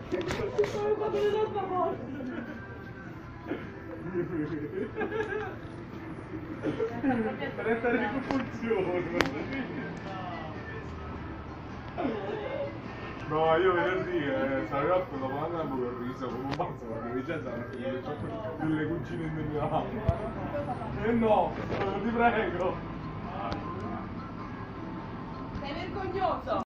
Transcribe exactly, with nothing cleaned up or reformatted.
Come quando le donna morta. Resta di confusione. No, io venerdì eh, Saraiotto dopo un anno che ho riso come un pazzo perché Vincenzo ha fatto delle cucine in mia. E no, ti prego. Sei vergognoso!